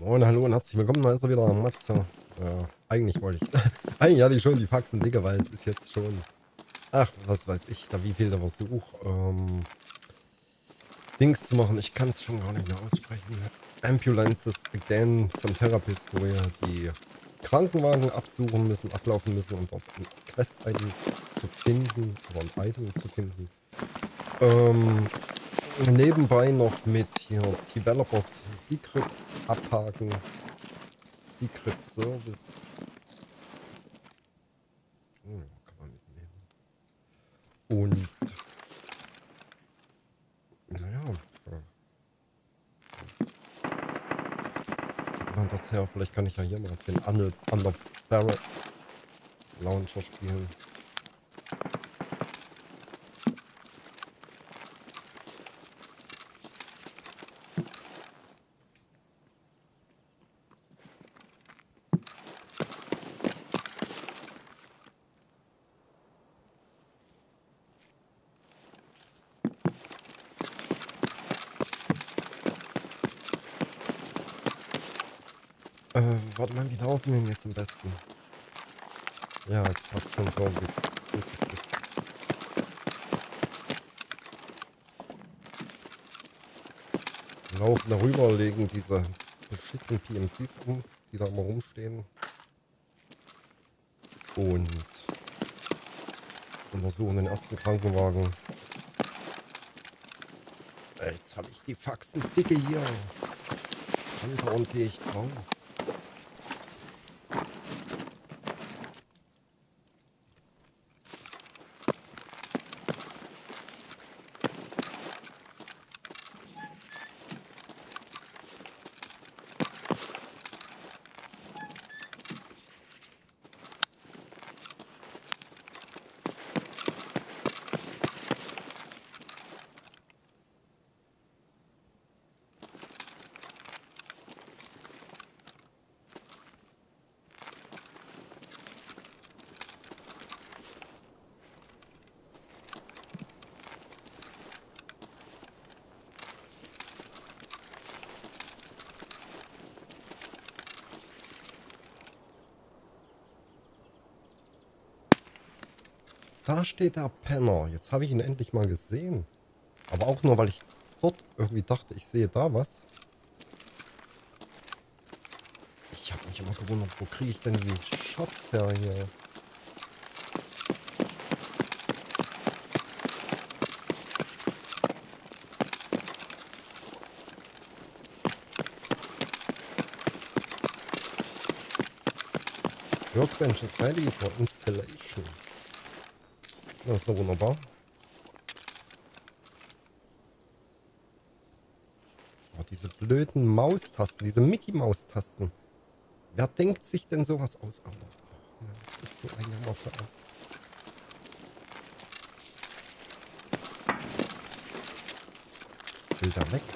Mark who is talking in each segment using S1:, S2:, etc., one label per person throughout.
S1: Und hallo und herzlich willkommen, da ist er wieder, Matze. Eigentlich wollte ich eigentlich hatte ich schon die Faxen dicke, weil es ist jetzt schon, ach, was weiß ich, da wie viel der Versuch, Dings zu machen. Ich kann es schon gar nicht mehr aussprechen. Ambulances Again von Therapist, wo wir die Krankenwagen absuchen müssen, ablaufen müssen, um dort ein Quest-Item zu finden, oder ein Item zu finden. Nebenbei noch mit hier Developers Secret abhaken. Secret Service. Kann man mitnehmen. Und naja, gibt man das her? Vielleicht kann ich ja hier mal den Under Barrel Launcher spielen. Warte mal, wie laufen denn jetzt am besten? Ja, es passt schon so, wie es jetzt ist. Wir laufen darüber, legen diese beschissenen PMCs um, die da immer rumstehen. Und untersuchen den ersten Krankenwagen. Jetzt habe ich die Faxen dicke hier. Andauernd gehe ich drauf. Da steht der Penner. Jetzt habe ich ihn endlich mal gesehen. Aber auch nur, weil ich dort irgendwie dachte, ich sehe da was. Ich habe mich immer gewundert, wo kriege ich denn die Shots her hier? Workbench is ready for installation. Das ist doch wunderbar. Oh, diese blöden Maustasten, diese Mickey-Maus-Tasten. Wer denkt sich denn sowas aus? Oh, das ist so ein Jammerfall. Das will da weg.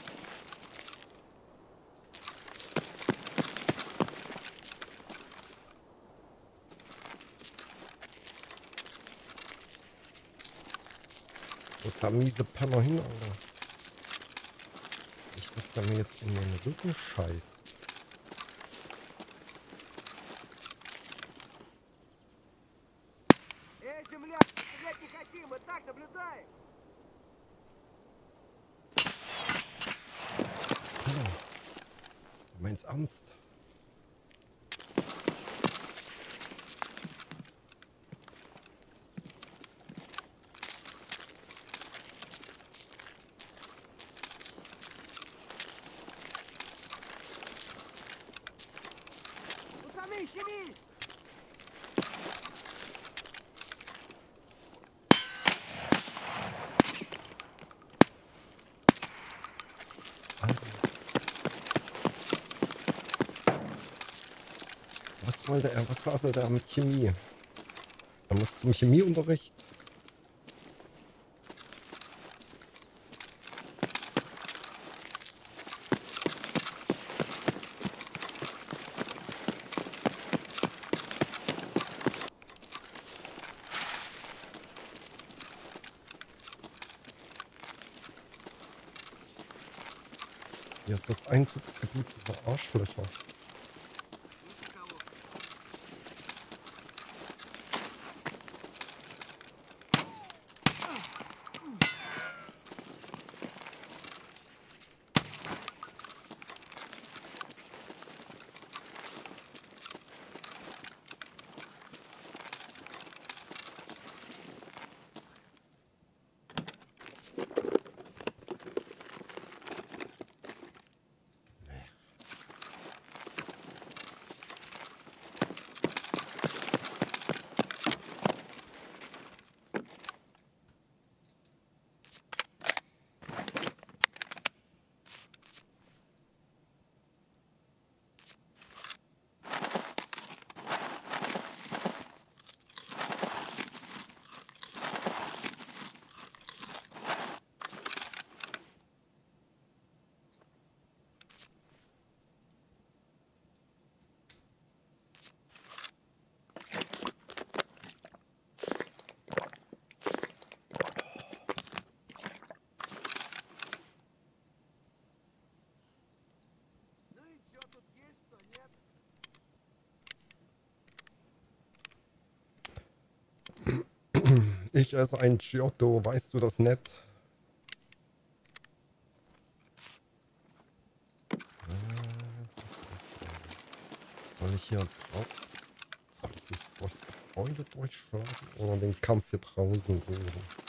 S1: Wo ist der miese Penner hin, Alter? Nicht, dass der mir jetzt in den Rücken scheißt. Penner. Du meinst ernst? Was wollte er? Was war er mit Chemie? Er muss zum Chemieunterricht. Hier ist das Einzugsgebiet dieser Arschlöcher. Ich esse ein Giotto, weißt du das nicht? Soll ich hier drauf? Soll ich mich durchs Gebäude durchschlagen oder den Kampf hier draußen suchen?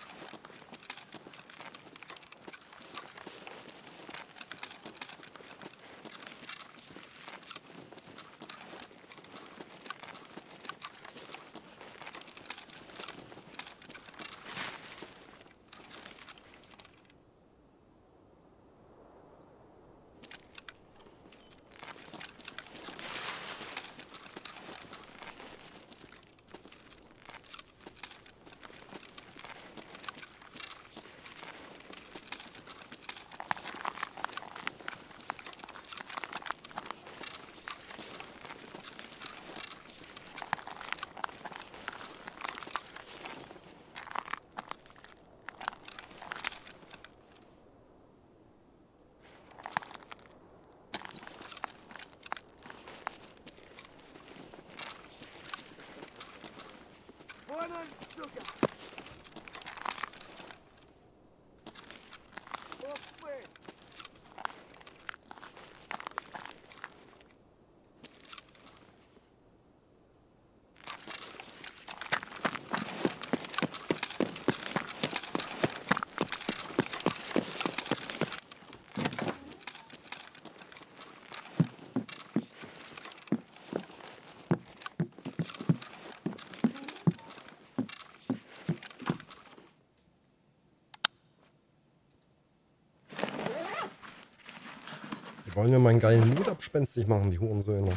S1: Die wollen ja meinen geilen Mut abspenstig machen, die Hurensöhne.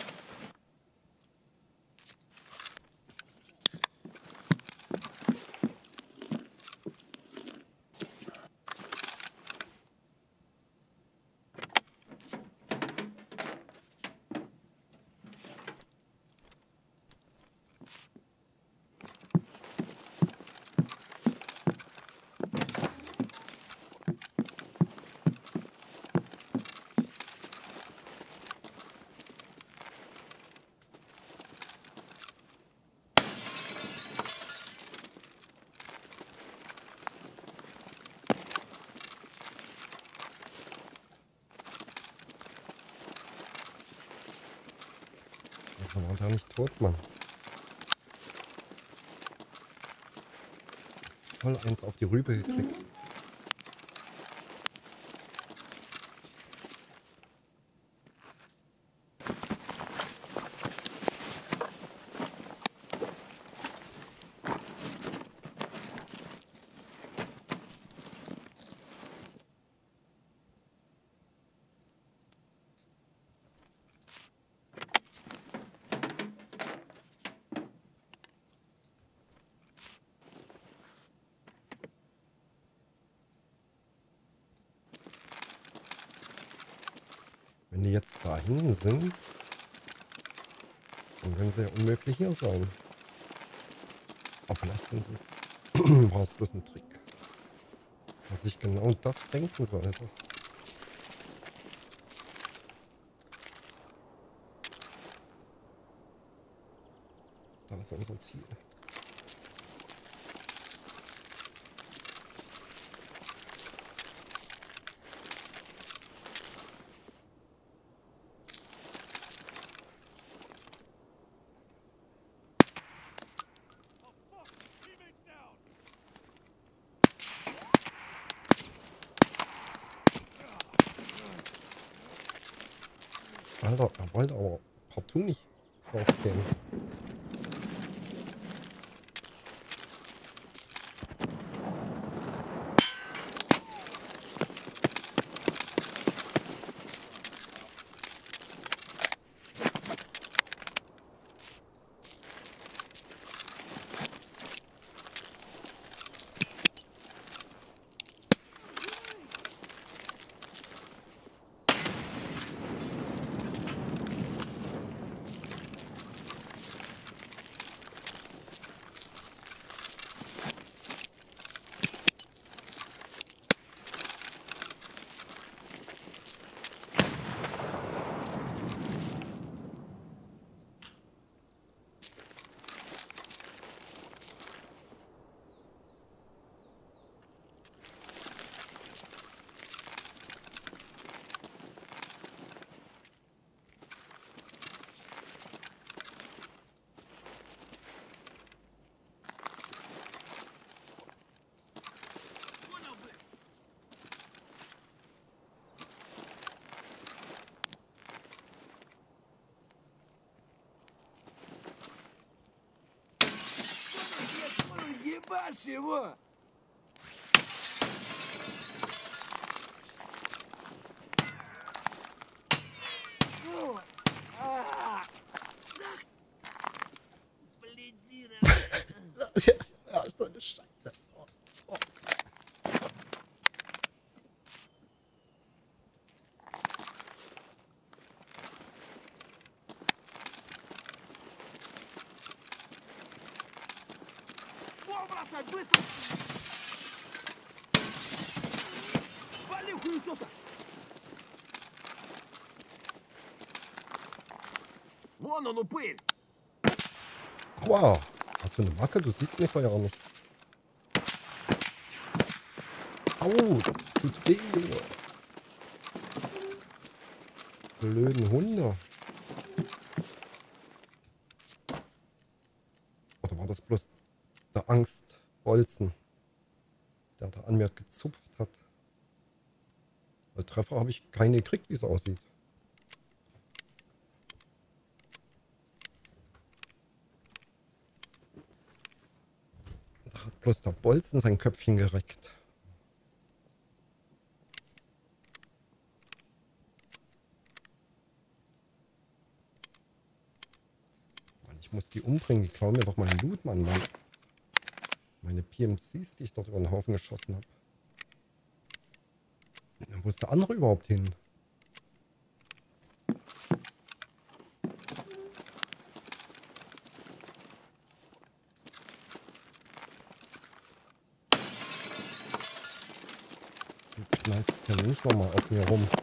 S1: Das war doch nicht tot, Mann. Voll eins auf die Rübe gekriegt. Wenn die jetzt dahin sind, dann können sie ja unmöglich hier sein. Aber vielleicht sind sie, war es bloß ein Trick. Dass ich genau das denken sollte. Da ist unser Ziel. Alter, er wollte aber partout nicht drauf gehen.
S2: Ебашь его!
S1: Ja, so eine Scheiße. Oh, oh.
S2: Бросать быстро! Вали хуесоса! Вон он, упырь!
S1: Aua! Hast du eine Macke? Du siehst mich doch ja auch nicht. Au! Das tut weh, Junge. Blöden Hunde. Oder war das bloß der Angstbolzen, der da an mir gezupft hat? Weil Treffer habe ich keine gekriegt, wie es aussieht. Da hat bloß der Bolzen sein Köpfchen gereckt. Mann, ich muss die umbringen. Die klauen mir doch meinen Loot, Mann. Meine PMCs, die ich dort über den Haufen geschossen habe. Wo ist der andere überhaupt hin? Du knallst ja nicht nochmal auf mir rum.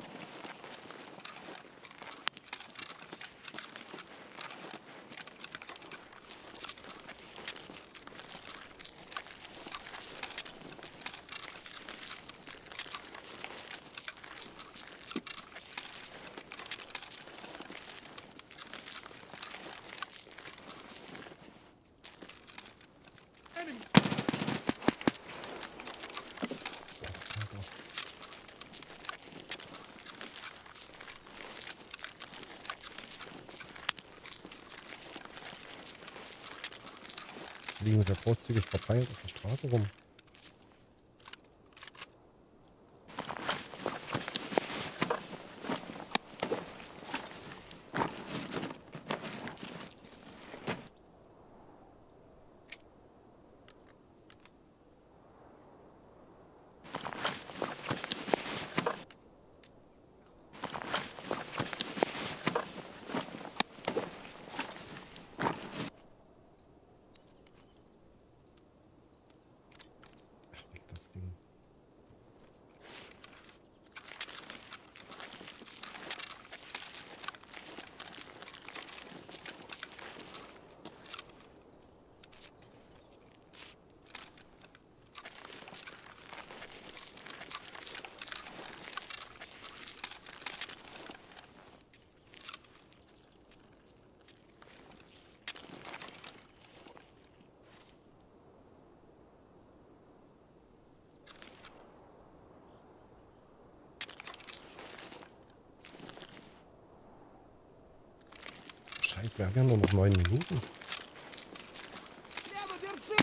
S1: Sie liegen sehr großzügig verteilt auf der Straße rum. Scheiße, wir haben ja nur noch 9 Minuten.
S2: Прямо держи!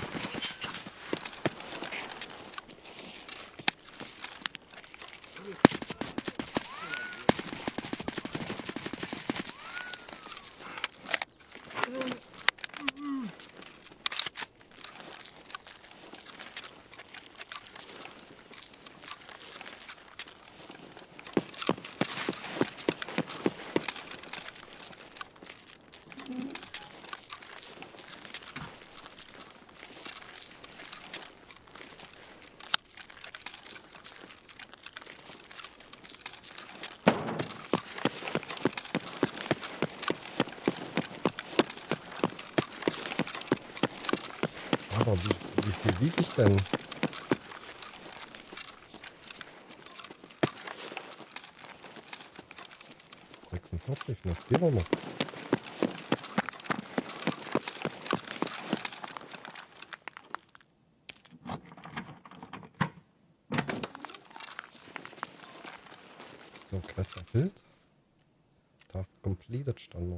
S1: Aber wie viel wiege ich denn? 46, das geht doch noch. So, Quest erfüllt. Task completed Standard.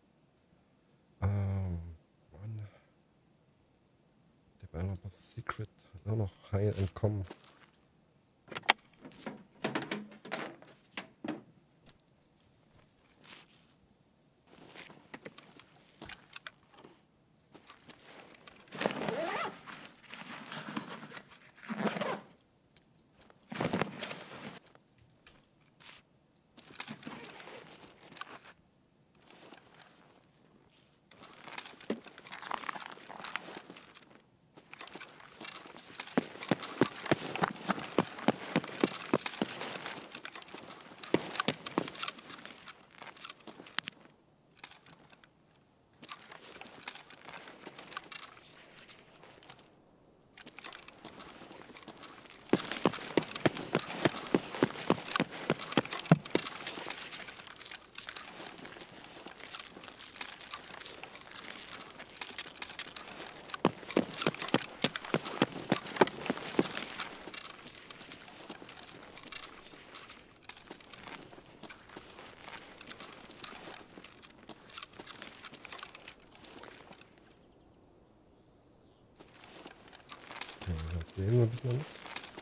S1: Mann. Developer's Secret. Nur noch heil entkommen. Das sehen wir wieder nicht.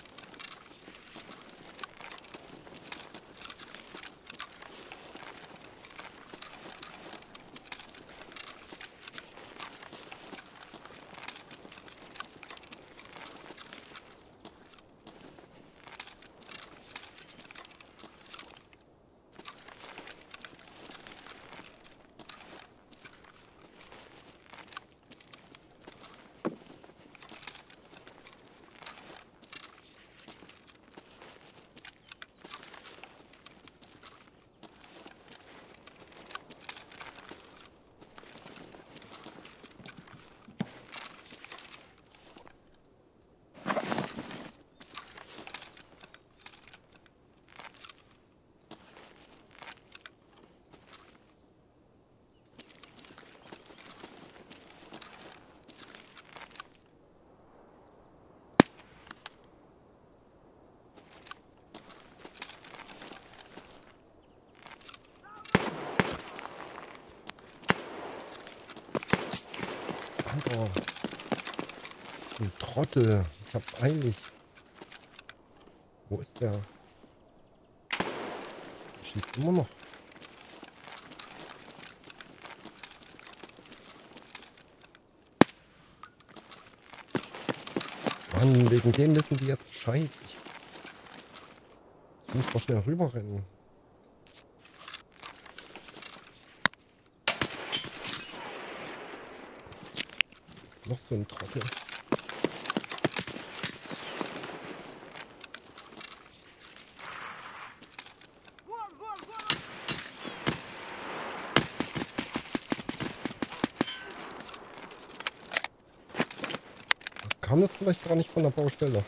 S1: Alter, ein Trottel. Ich hab's eilig. Wo ist der? Der schießt immer noch. Mann, wegen dem wissen die jetzt Bescheid. Ich muss doch schnell rüberrennen. Noch so ein Trottel.
S2: Вон, вон, вон!
S1: Kam das vielleicht gar nicht von der Baustelle?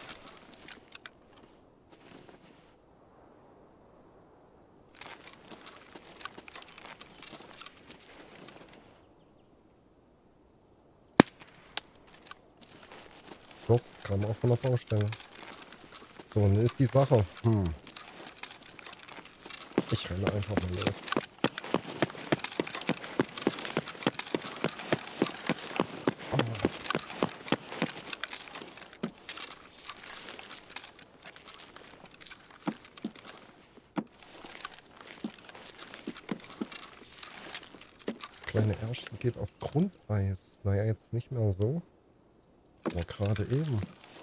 S1: Doch, es kam auch von der Baustelle. So, und ist die Sache. Ich renne einfach mal los. kleine Ärschchen geht auf Grundeis. Naja, jetzt nicht mehr so. Aber gerade eben.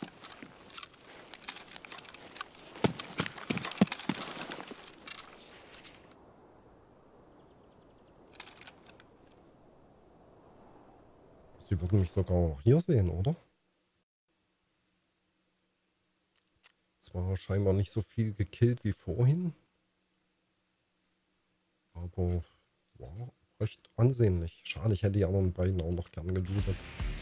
S1: Sie würden mich sogar auch hier sehen, oder? Zwar scheinbar nicht so viel gekillt wie vorhin. Aber war recht ansehnlich. Schade, ich hätte die anderen beiden auch noch gern gelootet.